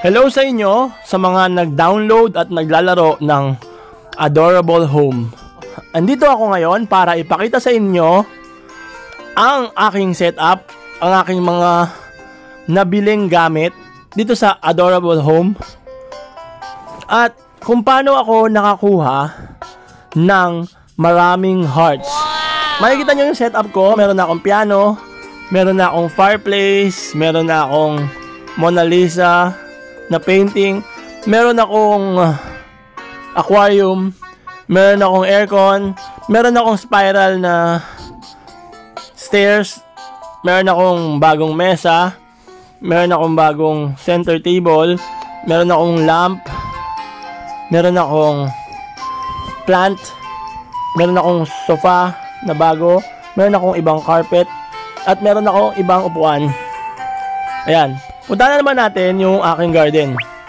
Hello sa inyo sa mga nag-download at naglalaro ng Adorable Home. Andito ako ngayon para ipakita sa inyo ang aking setup, ang aking mga nabiling gamit dito sa Adorable Home at kung paano ako nakakuha ng maraming hearts. Makikita nyo yung setup ko. Meron na akong piano, meron na akong fireplace, meron na akong Mona Lisa na painting, meron akong aquarium, meron akong aircon, meron akong spiral na stairs, meron akong bagong mesa, meron akong bagong center table, meron akong lamp, meron akong plant, meron akong sofa na bago, meron akong ibang carpet, at meron akong ibang upuan. Ayan. Punta na naman natin yung aking garden.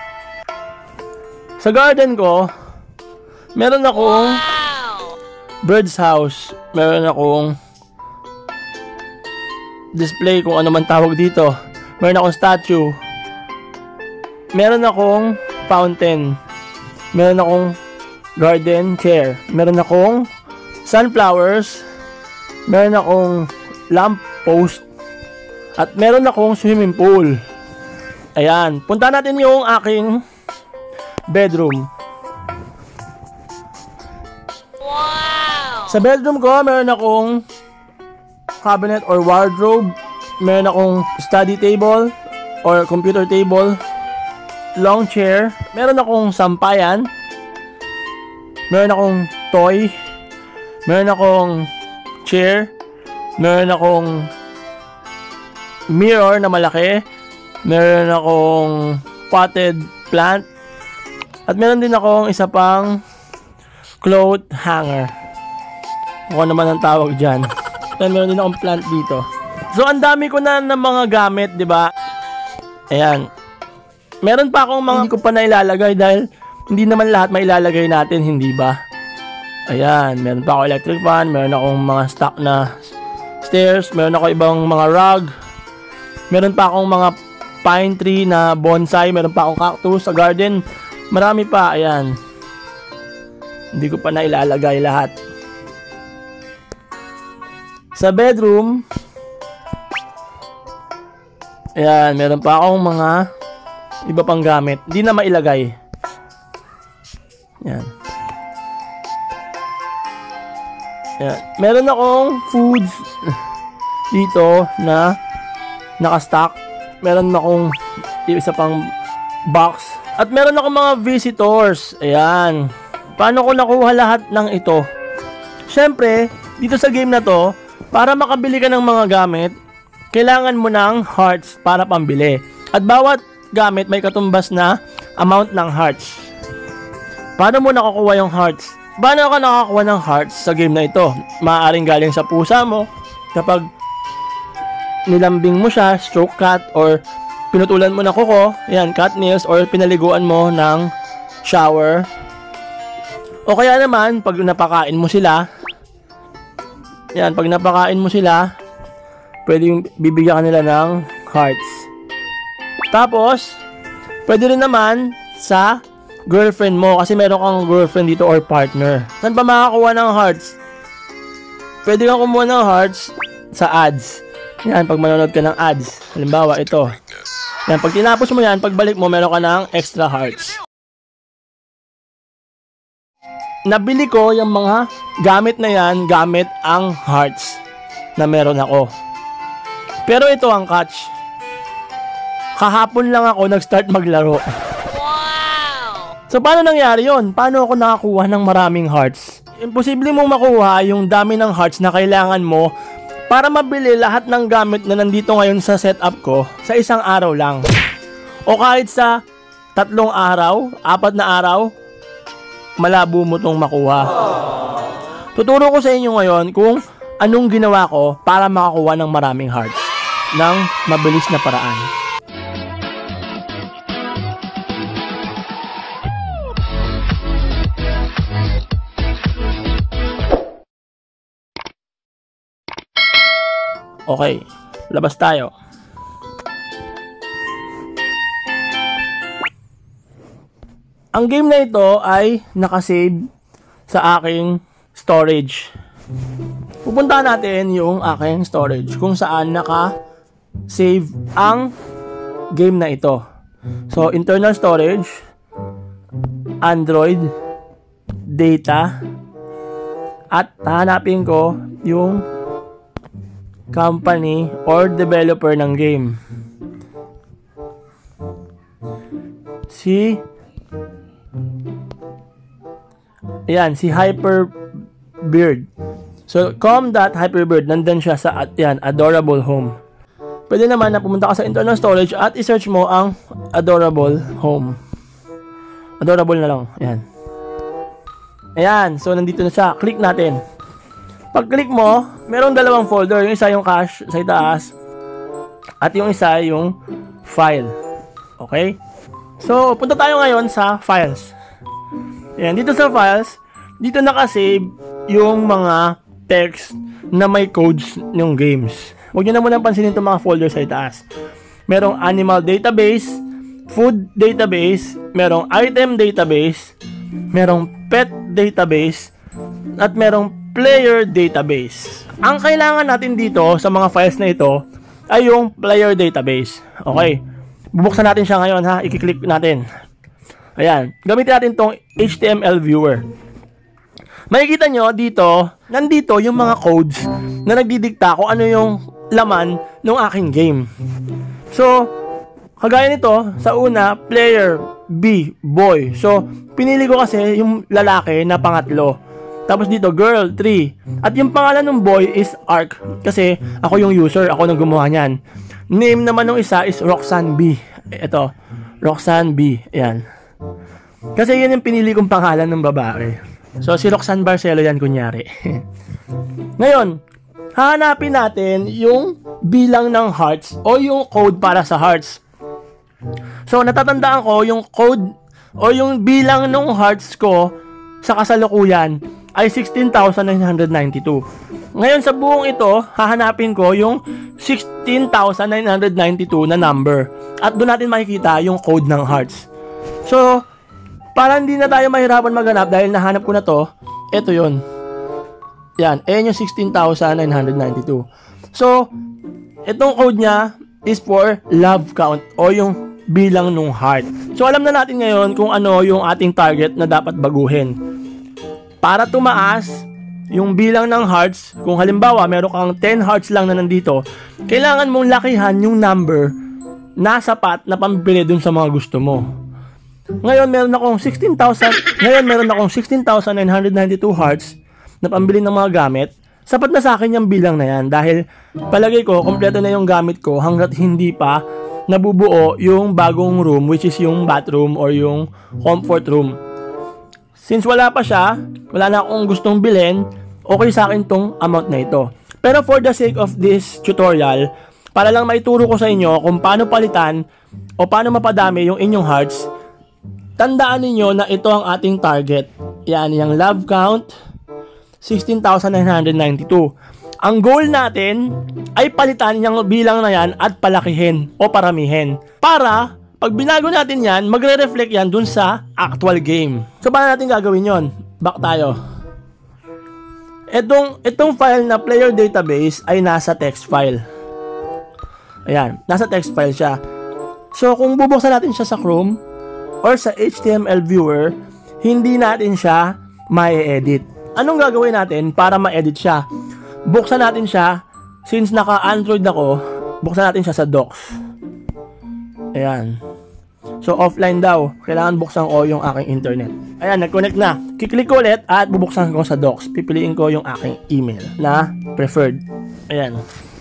Sa garden ko, meron akong bird's house. Meron akong display kung ano man tawag dito. Meron akong statue. Meron akong fountain. Meron akong garden chair. Meron akong sunflowers. Meron akong lamp post. At meron akong swimming pool. Ayan, punta natin yung aking bedroom. Wow! Sa bedroom ko, meron akong cabinet or wardrobe. Meron akong study table or computer table. Long chair. Meron akong sampayan. Meron akong toy. Meron akong chair. Meron akong mirror na malaki. Meron akong potted plant. At meron din akong isa pang cloth hanger. Kung ano naman ang tawag dyan. At meron din akong plant dito. So, ang dami ko na ng mga gamit, di ba? Ayan. Meron pa akong mga hindi ko pa nailalagay dahil hindi naman lahat mailalagay natin, hindi ba? Ayan. Meron pa ako electric fan. Meron akong mga stock na stairs. Meron ako ibang mga rug. Meron pa akong mga pine tree na bonsai. Meron pa akong cactus sa garden. Marami pa. Ayan. Hindi ko pa nailalagay lahat. Sa bedroom. Ayan. Meron pa akong mga iba pang gamit. Hindi na mailagay. Ayan. Ayan. Meron akong foods dito na nakastock. Meron akong isa pang box. At meron akong mga visitors. Ayan. Paano ko nakuha lahat ng ito? Siyempre, dito sa game na to, para makabili ka ng mga gamit, kailangan mo ng hearts para pambili. At bawat gamit may katumbas na amount ng hearts. Paano mo nakukuha yung hearts? Paano ka nakakuha ng hearts sa game na ito? Maaaring galing sa pusa mo, kapag nilambing mo siya, stroke cat, or pinutulan mo ng kuko, yan, cat nails, or pinaliguan mo ng shower. O kaya naman, pag napakain mo sila, yan, pag napakain mo sila, pwede yung bibigyan ka nila ng hearts. Tapos, pwede rin naman sa girlfriend mo, kasi meron kang girlfriend dito or partner. Saan ba makakuha ng hearts? Pwede kang kumuha ng hearts sa ads. Yan, pag manonood ka ng ads. Halimbawa, ito. Yan, pag tinapos mo yan, pagbalik mo, meron ka ng extra hearts. Nabili ko yung mga gamit na yan, gamit ang hearts na meron ako. Pero ito ang catch. Kahapon lang ako nag-start maglaro. Wow! So, paano nangyari yon? Paano ako nakakuha ng maraming hearts? Imposible mong makuha yung dami ng hearts na kailangan mo para mabili lahat ng gamit na nandito ngayon sa setup ko sa isang araw lang. O kahit sa 3 araw, 4 na araw, malabo mo itong makuha. Tuturo ko sa inyo ngayon kung anong ginawa ko para makakuha ng maraming hearts ng mabilis na paraan. Okay, labas tayo. ang game na ito ay nakasave sa aking storage. Pupuntahan natin yung aking storage kung saan naka-save ang game na ito. So, internal storage, Android, data, at hahanapin ko yung company or developer ng game. Si Hyperbird. So, com.hyperbird, nandun siya sa Adorable Home. Pwede naman na pumunta ka sa internal storage at i-search mo ang Adorable Home. Adorable na lang. Ayan. So, nandito na siya. Click natin. Pag-click mo, merong dalawang folder. Yung isa yung cache sa itaas at yung isa yung file. Okay? So, punta tayo ngayon sa files. Ayan. Dito sa files, dito nakasave yung mga text na may codes ng games. Huwag nyo na muna pansinin itong mga folder sa itaas. Merong animal database, food database, merong item database, merong pet database, at merong player database. Ang kailangan natin dito sa mga files na ito ay yung player database. Okay. Bubuksan natin siya ngayon ha. I-click natin. Ayan. Gamitin natin itong HTML viewer. Makikita nyo dito, nandito yung mga codes na nagdidikta kung ano yung laman ng aking game. So, kagaya nito, sa una, player B, boy. So, pinili ko kasi yung lalaki na pangatlo. Tapos dito, girl, 3. At yung pangalan ng boy is Ark. Kasi ako yung user, ako nang gumawa niyan. Name naman ng isa is Roxanne B. Ito, Roxanne B. Ayan. Kasi yun yung pinili kong pangalan ng babae. So, si Roxanne Barcelo yan, kunyari. Ngayon, hahanapin natin yung bilang ng hearts o yung code para sa hearts. So, natatandaan ko yung code o yung bilang ng hearts ko sa kasalukuyan ay 16,992. Ngayon, sa buong ito, hahanapin ko yung 16,992 na number. At doon natin makikita yung code ng hearts. So, para hindi na tayo mahirapan maghanap dahil nahanap ko na to, ito yun. Yan, ayan yung 16,992. So, itong code niya is for love count o yung bilang ng heart. So, alam na natin ngayon kung ano yung ating target na dapat baguhin. Para tumaas yung bilang ng hearts, kung halimbawa meron kang 10 hearts lang na nandito, kailangan mong lakihan yung number na sapat na pambili dun sa mga gusto mo. Ngayon meron akong 16,992 hearts na pambili ng mga gamit. Sapat na sa akin yung bilang na yan dahil palagay ko kompleto na yung gamit ko hanggat hindi pa nabubuo yung bagong room, which is yung bathroom or yung comfort room. Since wala pa siya, wala na akong gustong bilhin, okay sa akin tong amount na ito. Pero for the sake of this tutorial, para lang maituro ko sa inyo kung paano palitan o paano mapadami yung inyong hearts, tandaan niyo na ito ang ating target. Yan, yung love count, 16,992. Ang goal natin ay palitan yung bilang na yan at palakihin o paramihin. Para, pag binago natin yan, magre-reflect yan dun sa actual game. So, paano natin gagawin yon? Back tayo. Itong file na player database ay nasa text file. Ayan, nasa text file siya. So, kung bubuksan natin siya sa Chrome or sa HTML viewer, hindi natin siya ma-edit. Anong gagawin natin para ma-edit siya? Buksan natin siya, since naka-Android ako, buksan natin siya sa Docs. Ayan. So, offline daw. Kailangan buksan ko yung aking internet. Ayan, nag-connect na. Kiklik ko ulit at bubuksan ko sa Docs. Pipiliin ko yung aking email na preferred. Ayan.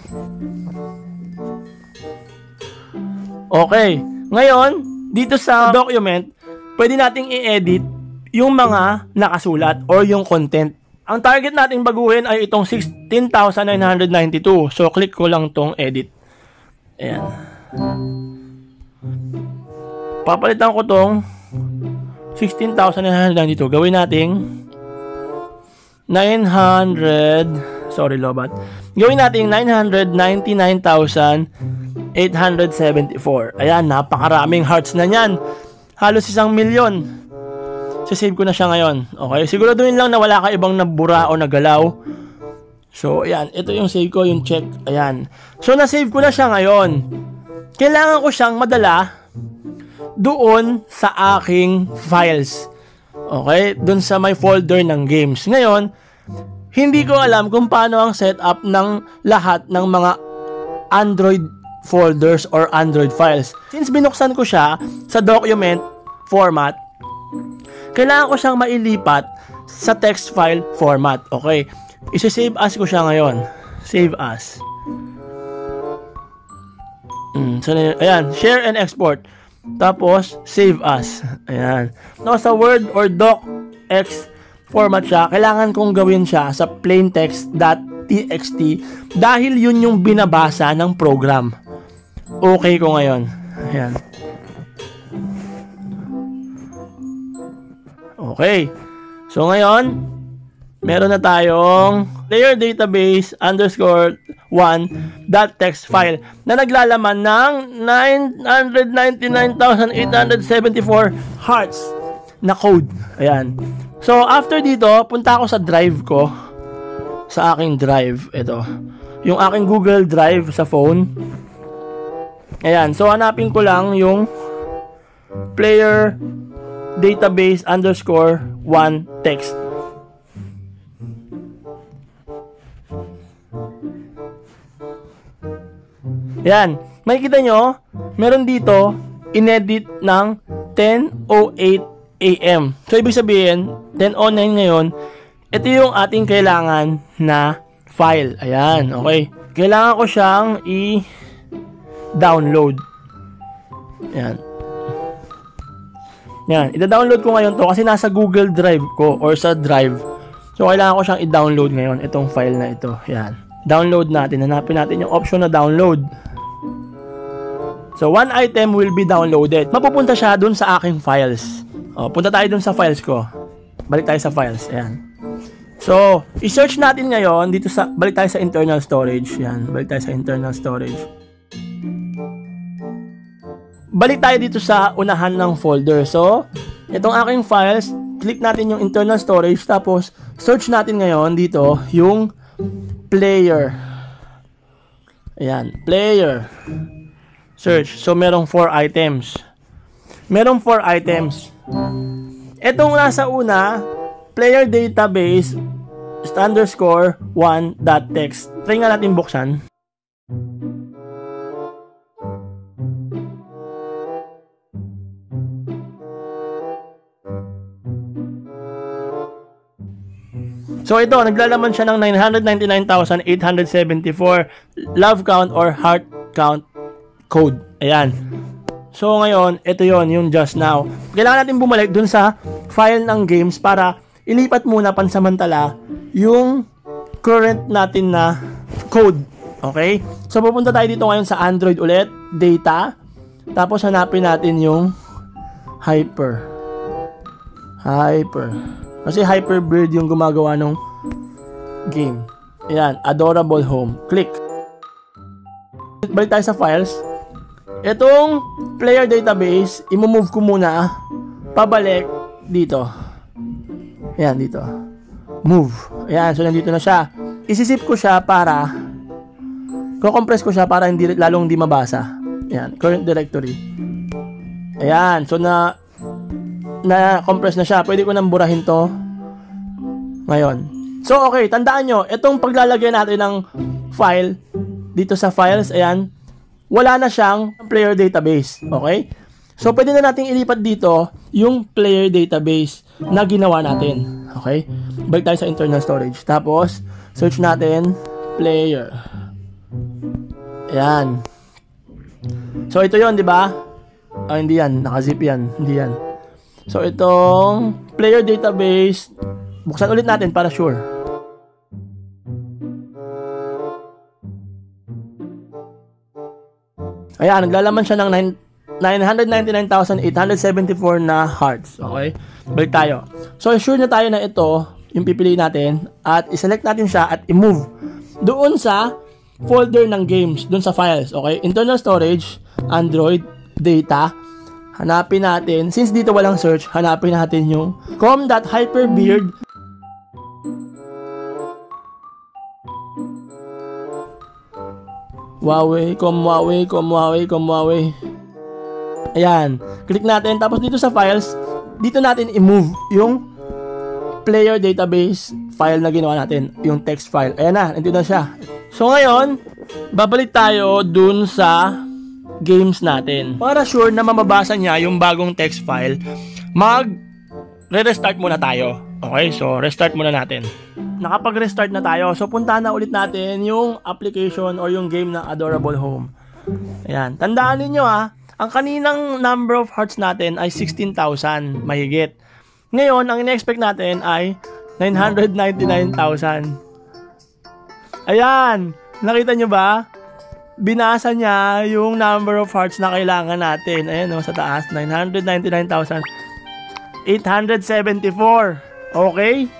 Okay. Ngayon, dito sa document, pwede nating i-edit yung mga nakasulat or yung content. Ang target nating baguhin ay itong 16,992. So, click ko lang tong edit. Ayan. Papalitan ko tong 16,992. Gawin nating 900. Sorry, Lobat. Gawin nating 999,874. Ayan, napakaraming hearts na yan. Halos 1,000,000. sasave ko na siya ngayon. Okay, siguraduhin lang na wala ka ibang nabura o nagalaw. So, ayan, ito yung save ko, yung check. Ayan. So, na-save ko na siya ngayon. Kailangan ko siyang madala doon sa aking files. Okay? Doon sa my folder ng games. Ngayon, hindi ko alam kung paano ang setup ng lahat ng mga Android folders or Android files. Since binuksan ko siya sa document format, kailangan ko siyang mailipat sa text file format. Okay? Isi-save as ko siya ngayon. Save as. So, ayan. Share and export. Tapos, save as. Ayan. No, sa Word or docx format siya, kailangan kong gawin siya sa plaintext.txt dahil yun yung binabasa ng program. Okay ko ngayon. Ayan. Okay. So, ngayon, meron na tayong player database _1.txt file na naglalaman ng 999,874 hearts na code. Ayan. So, after dito, punta ako sa drive ko. Sa aking drive. Ito. Yung aking Google Drive sa phone. Ayan. So, hanapin ko lang yung player database _1.txt. Yan. Makikita nyo, meron dito, inedit ng 10:08 AM. So, ibig sabihin, 10:09 ngayon, ito yung ating kailangan na file. Ayan, okay. Kailangan ko siyang i-download. Ayan. Yan. Ida-download ko ngayon to kasi nasa Google Drive ko or sa Drive. So, kailangan ko siyang i-download ngayon, itong file na ito. Yan. Download natin. Hanapin natin yung option na download. So, one item will be downloaded. Mapupunta siya dun sa aking files. O, punta tayo dun sa files ko. Balik tayo sa files. Ayan. So, i-search natin ngayon dito sa, balik tayo sa internal storage. Ayan. Balik tayo sa internal storage. Balik tayo dito sa unahan ng folder. So, itong aking files, click natin yung internal storage. Tapos, search natin ngayon dito yung player. Ayan. Player. Search. So, merong 4 items. Merong 4 items. Itong nasa una, player database _1.txt. Try nga natin buksan. So, ito, naglalaman siya ng 999,874 love count or heart count code. Ayan. So, ngayon, ito yon yung just now. Kailangan natin bumalik dun sa file ng games para ilipat muna pansamantala yung current natin na code. Okay? So, pupunta tayo dito ngayon sa Android ulit. Data. Tapos, hanapin natin yung Hyper. Kasi Hyperbird yung gumagawa ng game. Ayan. Adorable Home. Click. Balik tayo sa files. Itong player database, i-move ko muna pabalik dito. Ayan, dito. Move. Ayan, so nandito na siya. Isisip ko siya para ko-compress ko siya para hindi lalong hindi mabasa. Ayan, current directory. Ayan, so na-compress na siya. Pwede ko nang burahin to ngayon. So, okay, tandaan nyo, itong paglalagay natin ng file dito sa files, ayan, wala na siyang player database. Okay? So, pwede na natin ilipat dito yung player database na ginawa natin. Okay? Balik tayo sa internal storage. Tapos, search natin player. Ayan. So, ito yon, di ba? Hindi yan. Nakazip yan. Hindi yan. So, itong player database, buksan ulit natin para sure. Ayan, naglalaman siya ng 999,874 na hearts. Okay? Balik tayo. So, sure na tayo na ito yung pipiliin natin at iselect natin siya at i-move doon sa folder ng games, doon sa files. Okay? Internal storage, Android, data. hanapin natin, since dito walang search, hanapin natin yung com.hyperbeard. Huawei. Ayan, click natin, tapos dito sa files, dito natin i-move yung player database file na ginawa natin, yung text file. Ayan na, nandito na siya. So ngayon, babalik tayo dun sa games natin. Para sure na mababasa niya yung bagong text file, mag-restart muna tayo. Okay, so restart muna natin. Nakapag-restart na tayo, so punta na ulit natin yung application or yung game ng Adorable Home. Ayan, tandaan niyo ang kaninang number of hearts natin ay 16,000 mahigit. Ngayon, ang in-expect natin ay 999,000. Ayan, nakita nyo ba? Binasa niya yung number of hearts na kailangan natin. Ayan sa taas, 999,874. Okay?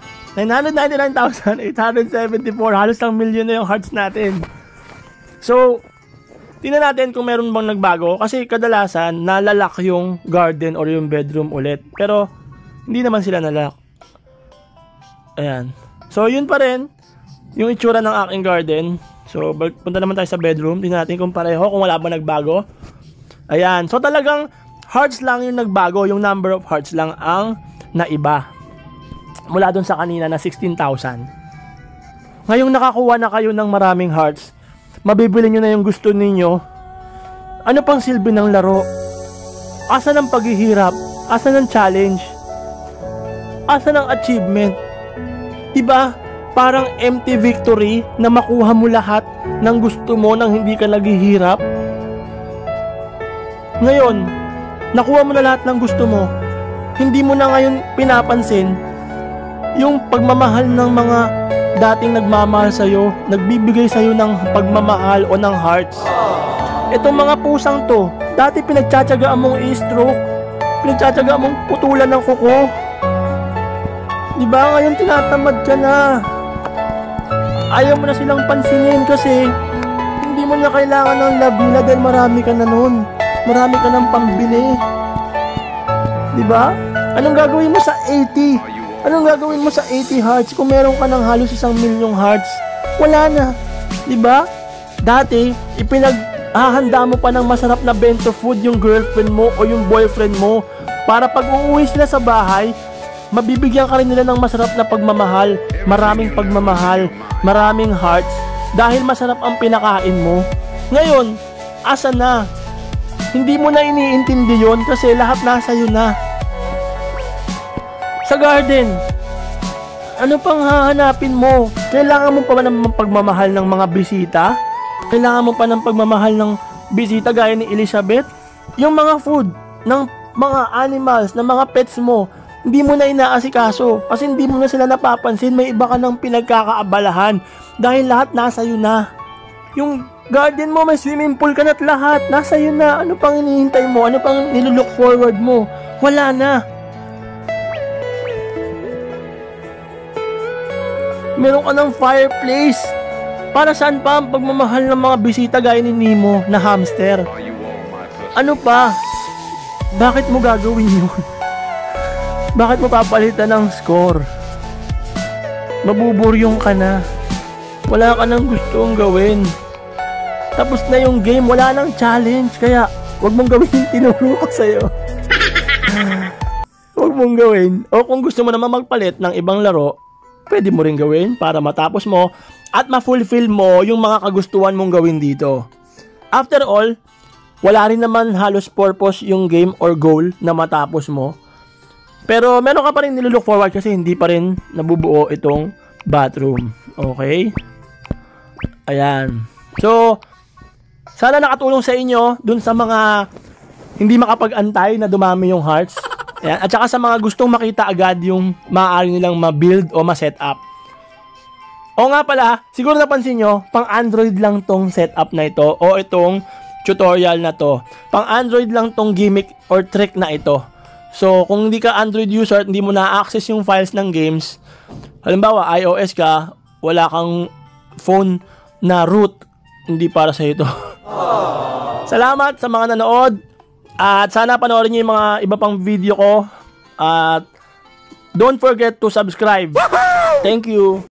999,874. Halos lang million na yung hearts natin. So, tingnan natin kung meron bang nagbago. Kasi kadalasan, nalalak yung garden or yung bedroom ulit. Pero, hindi naman sila nalock. Ayan. So, yun pa rin yung itsura ng aking garden. So, punta naman tayo sa bedroom. Tingnan natin kung pareho, kung wala ba nagbago. Ayan. So, talagang hearts lang yung nagbago. Yung number of hearts lang ang naiba. Mula dun sa kanina na 16,000. Ngayong nakakuha na kayo ng maraming hearts, mabibili nyo na yung gusto ninyo. Ano pang silbi ng laro? Asa ng paghihirap? Asa ng challenge? Asa ng achievement? Diba? Parang empty victory na makuha mo lahat ng gusto mo nang hindi ka naghihirap. Ngayon, nakuha mo na lahat ng gusto mo. Hindi mo na ngayon pinapansin yung pagmamahal ng mga dating nagmamahal sa'yo, nagbibigay sa'yo ng pagmamahal o ng hearts. Itong mga pusang to, dati pinagtsatsagaan mong i-stroke, pinagtsatsagaan mong putulan ng kuko. Diba? Ngayon tinatamad ka na. Ayaw mo na silang pansinin kasi hindi mo na kailangan ng love nila dahil marami ka na nun. Marami ka ng pambili. Diba? Anong gagawin mo sa 80? Anong gagawin mo sa 80 hearts kung meron ka ng halos 1,000,000 hearts? Wala na. Diba? Dati, ipinaghahanda mo pa ng masarap na bento food yung girlfriend mo o yung boyfriend mo para pag uuwi sila sa bahay, mabibigyan ka rin nila ng masarap na pagmamahal, maraming pagmamahal, maraming hearts, dahil masarap ang pinakain mo. Ngayon, asa na? Hindi mo na iniintindi yon kasi lahat nasa iyo na. Sa garden, ano pang hahanapin mo? Kailangan mo pa ba ng pagmamahal ng mga bisita? Kailangan mo pa ng pagmamahal ng bisita gaya ni Elizabeth? Yung mga food ng mga animals, ng mga pets mo, hindi mo na inaasikaso kasi hindi mo na sila napapansin. May iba ka ng pinagkakaabalahan dahil lahat nasa iyo na. Yung garden mo, may swimming pool ka na't lahat nasa iyo na. Ano pang hinihintay mo? Ano pang nilook forward mo? Wala na. Meron ka ng fireplace. Para saan pa ang pagmamahal ng mga bisita gaya ni Nemo na hamster? Ano pa? Bakit mo gagawin yun? Bakit mo papalitan ng score? Mabuburyong ka na. Wala ka nang gustong gawin. Tapos na yung game, wala nang challenge. Kaya, wag mong gawin yung tinuro ko sa'yo. Wag mong gawin. O kung gusto mo naman magpalit ng ibang laro, pwede mo rin gawin para matapos mo at ma-fulfill mo yung mga kagustuhan mong gawin dito. After all, wala rin naman halos purpose yung game or goal na matapos mo. Pero meron ka pa rin nilook forward kasi hindi pa rin nabubuo itong bathroom. Okay? Ayan. So, sana nakatulong sa inyo dun sa mga hindi makapag-antay na dumami yung hearts. Ayan. At saka sa mga gustong makita agad yung maaari nilang ma-build o ma-set up. O nga pala, siguro napansin nyo, pang Android lang tong setup na ito o itong tutorial na to. Pang Android lang tong gimmick or trick na ito. So, kung hindi ka Android user at hindi mo na-access yung files ng games, halimbawa, iOS ka, wala kang phone na root, hindi para sa ito. Salamat sa mga nanood. At sana panoorin nyo yung mga iba pang video ko. At don't forget to subscribe. Thank you.